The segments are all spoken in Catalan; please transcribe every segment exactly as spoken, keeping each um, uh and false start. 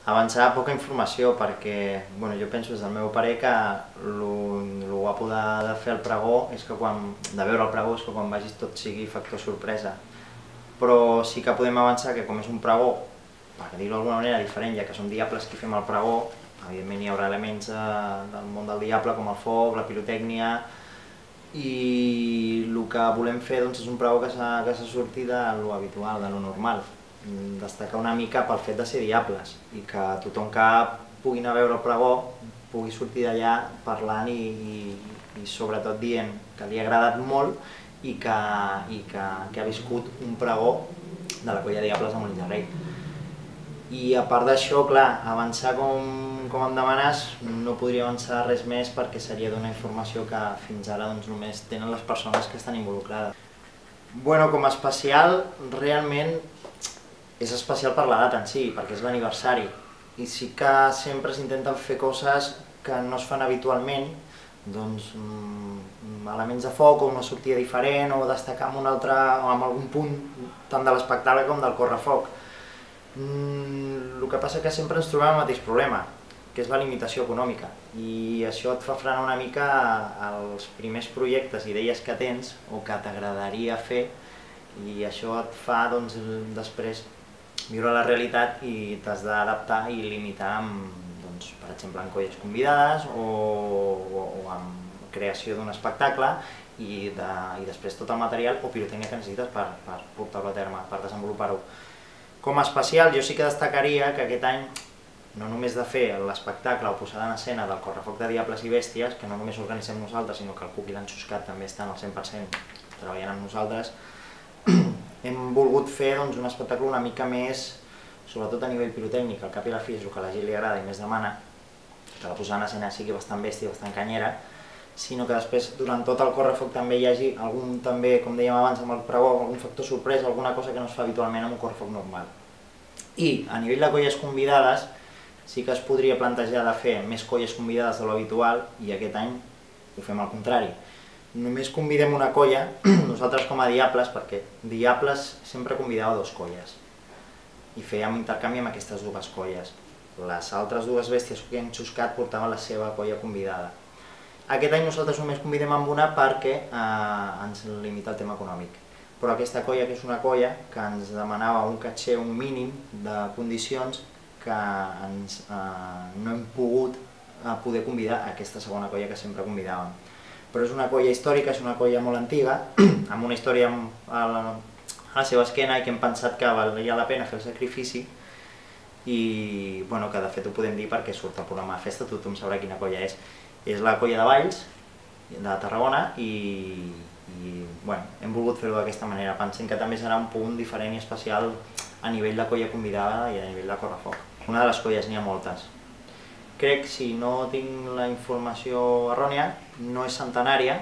Avançar poca informació perquè, bueno, jo penso des del meu parer que el guapo de, de fer el pregó és que quan, de veure el pregó és que quan vagis tot sigui factor sorpresa. Però sí que podem avançar que com és un pregó, per dir-ho d'alguna manera diferent, ja que som diables qui fem el pregó, evidentment hi haurà elements eh, del món del diable com el foc, la pirotècnia, i el que volem fer doncs, és un pregó que s'ha sortit de lo habitual, de lo normal. Destacar una mica pel fet de ser diables i que tothom que pugui anar a veure el pregó pugui sortir d'allà parlant i, i, i sobretot dient que li ha agradat molt i que, i que, que ha viscut un pregó de la Colla de Diables de Molins de Rei. I a part d'això, clar, avançar com, com em demanes, no podria avançar res més perquè seria donar informació que fins ara doncs, només tenen les persones que estan involucrades. Bueno, com a especial, realment és especial per la data en si, perquè és l'aniversari. I sí que sempre s'intenten fer coses que no es fan habitualment, doncs elements de foc o una sortida diferent o destacar amb un altre, o amb algun punt tant de l'espectacle com del correfoc. El que passa que sempre ens trobem el mateix problema, que és la limitació econòmica, i això et fa frenar una mica els primers projectes, idees que tens o que t'agradaria fer, i això et fa doncs, després viure la realitat i t'has d'adaptar i limitar amb, doncs, per exemple, amb colles convidades o, o, o amb creació d'un espectacle i, de, i després tot el material o pirotècnia que necessites per, per portar-ho a terme, per desenvolupar-ho. Com a especial, jo sí que destacaria que aquest any, no només de fer l'espectacle o posada en escena del correfoc de Diables i Bèsties, que no només organitzem nosaltres, sinó que el Cuc i l'Enxuscat també estan al cent per cent treballant amb nosaltres, hem volgut fer doncs, un espectacle una mica més, sobretot a nivell pirotècnic, al cap i a la fi és el que a la gent li agrada i més demana, que la posada en escena sigui bastant bèstia, bastant canyera, sinó que després durant tot el correfoc també hi hagi algun, també, com dèiem abans amb el pregó, algun factor sorpresa, alguna cosa que no es fa habitualment en un correfoc normal. I a nivell de colles convidades, sí que es podria plantejar de fer més colles convidades de l'habitual i aquest any ho fem al contrari. Només convidem una colla, nosaltres com a Diables, perquè Diables sempre convidava dues colles i fèiem intercanvi amb aquestes dues colles. Les altres dues bèsties que hem xuscat portaven la seva colla convidada. Aquest any nosaltres només convidem amb una perquè eh, ens limita el tema econòmic. Però aquesta colla, que és una colla que ens demanava un caché, un mínim de condicions que ens, eh, no hem pogut eh, poder convidar a aquesta segona colla que sempre convidàvem. Però és una colla històrica, és una colla molt antiga, amb una història a la, a la seva esquena i que hem pensat que valia la pena fer el sacrifici i bueno, que de fet ho podem dir perquè surt al programa de festa, tothom sabrà quina colla és. És la colla de Valls, de Tarragona, i, i bueno, hem volgut fer-ho d'aquesta manera. Pensem que també serà un punt diferent i especial a nivell de colla convidada i a nivell de correfoc. Una de les colles, n'hi ha moltes. Crec, si no tinc la informació errònia, no és centenària,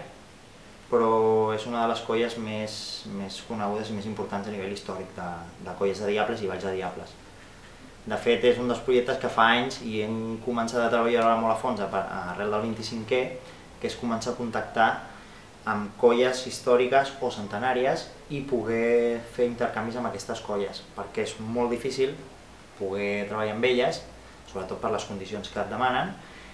però és una de les colles més, més conegudes i més importants a nivell històric de, de colles de Diables i Valls de Diables. De fet, és un dels projectes que fa anys i hem començat a treballar molt a fons arrel del vint-i-cinquè, que és començar a contactar amb colles històriques o centenàries i poder fer intercanvis amb aquestes colles, perquè és molt difícil poder treballar amb elles, sobretot per les condicions que et demanen,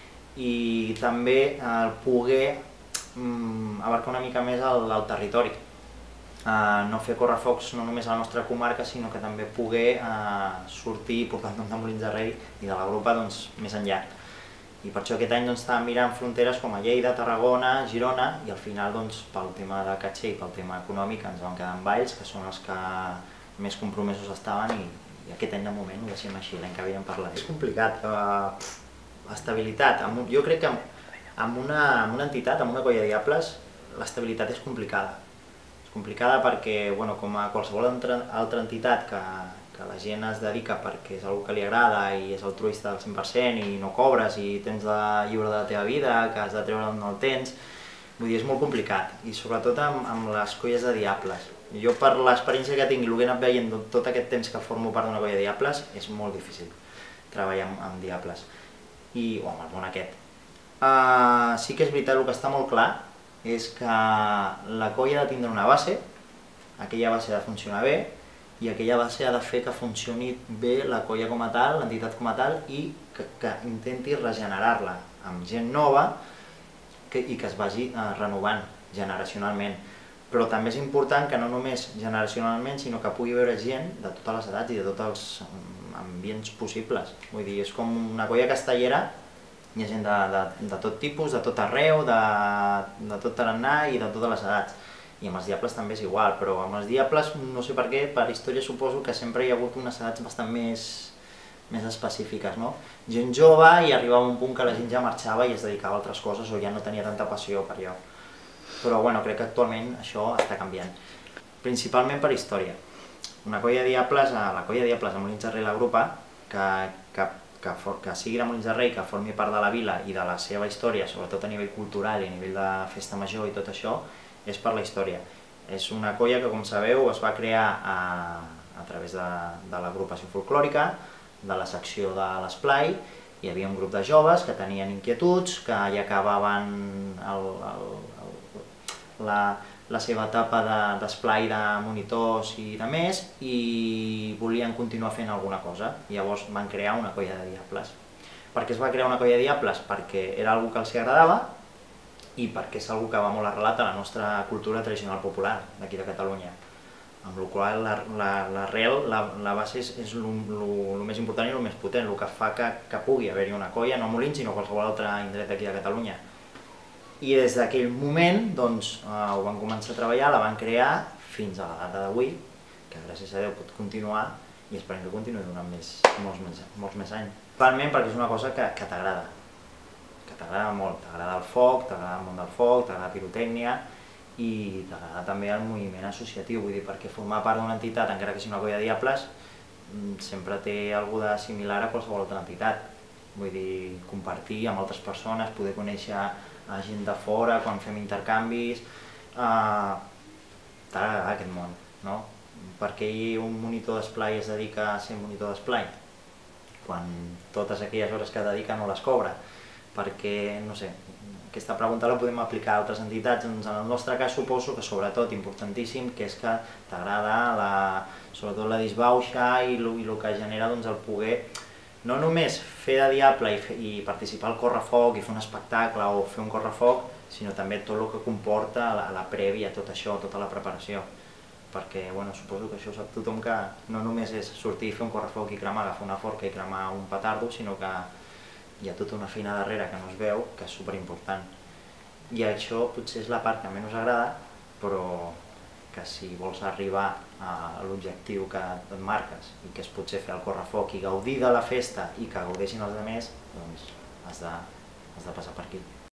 i també el poder mm, abarcar una mica més el, el territori. Uh, no fer correfocs no només a la nostra comarca, sinó que també poder uh, sortir i portar de Molins de Rei i de la grupa doncs, més enllà. I per això aquest any doncs, estàvem mirant fronteres com a Lleida, Tarragona, Girona, i al final doncs, pel tema de caché i pel tema econòmic ens vam quedar amb Valls, que són els que més compromesos estaven, i i aquest any de moment ho deixem així, l'any que ve ja en parlaré. És complicat, uh, estabilitat, amb, jo crec que amb una, amb una entitat, amb una colla de Diables, l'estabilitat és complicada. És complicada perquè, bueno, com a qualsevol altra, altra entitat que, que la gent es dedica perquè és una que li agrada i és altruista al cent per cent i no cobres i tens de lliure de la teva vida, que has de treure on no el tens, vull dir, és molt complicat, i sobretot amb, amb les colles de Diables. Jo, per l'experiència que tinc i el que he anat veient tot aquest temps que formo part d'una colla de Diables, és molt difícil treballar amb, amb Diables, i, o amb el món aquest. Uh, sí que és veritat, el que està molt clar és que la colla ha de tindre una base, aquella base ha de funcionar bé, i aquella base ha de fer que funcioni bé la colla com a tal, l'entitat com a tal, i que, que intenti regenerar-la amb gent nova que, i que es vagi eh, renovant generacionalment. Però també és important que no només generacionalment, sinó que pugui haver gent de totes les edats i de tots els ambients possibles. Vull dir, és com una colla castellera, hi ha gent de, de, de tot tipus, de tot arreu, de, de tot tarannà i de totes les edats. I amb els Diables també és igual, però amb els Diables, no sé per què, per història suposo que sempre hi ha hagut unes edats bastant més, més específiques, no? Gent jove i arribava a un punt que la gent ja marxava i es dedicava a altres coses o ja no tenia tanta passió per allò. Però bueno, crec que actualment això està canviant, principalment per història. Una colla de Diables, la colla de Diables a Molins de Rei l'agrupa, que, que, que, que sigui de Molins de Rei, que formi part de la vila i de la seva història, sobretot a nivell cultural i a nivell de festa major i tot això, és per la història. És una colla que, com sabeu, es va crear a, a través de, de l'agrupació folclòrica, de la secció de l'Esplai. Hi havia un grup de joves que tenien inquietuds, que ja acabaven el, el, La, la seva etapa d'esplai de, de monitors i de més, i volien continuar fent alguna cosa. Llavors van crear una colla de Diables. Per què es va crear una colla de Diables? Perquè era una cosa que els agradava i perquè és una cosa que va molt arrelat a la nostra cultura tradicional popular d'aquí de Catalunya. Amb la qual l'arrel, la, la, la base és, és el més important i el més potent, el que fa que, que pugui haver-hi una colla, no a Molins, sinó a qualsevol altre indret d'aquí de Catalunya. I des d'aquell moment doncs, eh, ho van començar a treballar, la van crear fins a la data d'avui, que gràcies a Déu pot continuar i esperem que continuï durant més, molts, més, molts més anys. Principalment perquè és una cosa que, que t'agrada, que t'agrada molt, t'agrada el foc, t'agrada el món del foc, t'agrada la pirotècnia i t'agrada també el moviment associatiu, vull dir, perquè formar part d'una entitat, encara que sigui una colla de Diables, sempre té alguna cosa similar a qualsevol altra entitat. Vull dir, compartir amb altres persones, poder conèixer a gent de fora, quan fem intercanvis, eh, t'ha d'agradar aquest món, no? Per què un monitor d'esplai es dedica a ser monitor d'esplai? Quan totes aquelles hores que dedica no les cobra. Perquè, no sé, aquesta pregunta la podem aplicar a altres entitats, doncs en el nostre cas suposo que sobretot importantíssim, que és que t'agrada la, sobretot la disbauxa i el, i el que genera doncs, el poder no només fer de Diable i, fer, i participar al correfoc i fer un espectacle o fer un correfoc, sinó també tot el que comporta la, la prèvia, tot això, tota la preparació. Perquè, bueno, suposo que això ho sap tothom, que no només és sortir i fer un correfoc i cremar, agafar una forca i cremar un petardo, sinó que hi ha tota una feina darrere que no es veu, que és superimportant. I això potser és la part que menys agrada, però que si vols arribar a l'objectiu que et marques i que és potser fer el correfoc i gaudir de la festa i que gaudeixin els altres, doncs has de, has de passar per aquí.